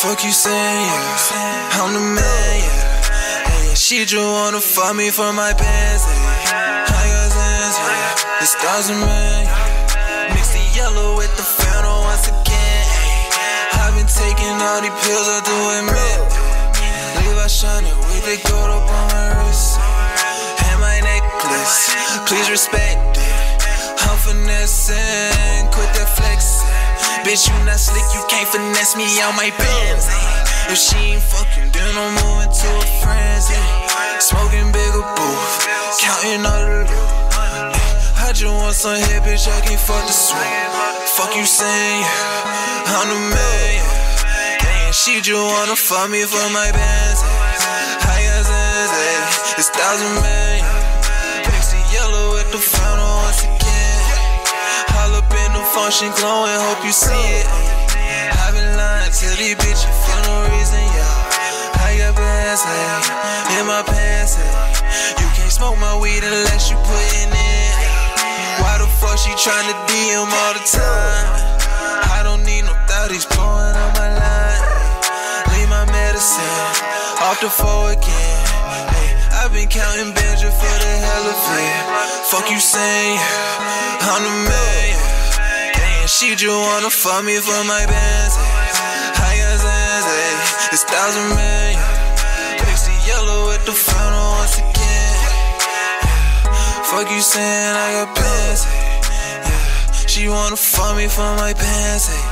Fuck you saying, yeah, I'm the man, yeah. Hey, she just wanna fuck me for my pants, yeah. I got sense, yeah, it's $1,000 man, yeah. Mix the yellow with the fountain once again, hey. I've been taking all these pills, I do admit, yeah. Levi shining with the gold up on my wrist, and my necklace, please respect it. I'm finessing, quit that flexing. Bitch, you not slick, you can't finesse me out my bands, ayy. If she ain't fucking, then I'm moving to a friend's, ayy. Smoking bigger booth, counting all the loot. I just want some head, bitch, I can't fuck the swoop. Fuck you saying, yeah, I'm the man, yeah. And she just wanna fuck me for my bands, ayy. I got sense, ayy, it's $1,000 man, yeah. Mix the yellow with the fountain once again. All up in the function, glowing, hope you see it. I've been lying to these bitches for no reason, yeah. I got bands, ayy, in my pants, ayy. You can't smoke my weed unless you put it in. Why the fuck she tryna DM all the time? I don't need no thotties blowing on my line. Leave my medicine off the floor again. I've been counting bands just for the hell of it. Fuck you saying, yeah, I'm the man, yeah. And she just wanna fuck me for my bands, ayy. I got sense, ayy, it's $1,000 man, yeah. Mix the yellow with the fountain once again, yeah. Fuck you saying I got bands, ayy, yeah. She wanna fuck me for my pants, ayy.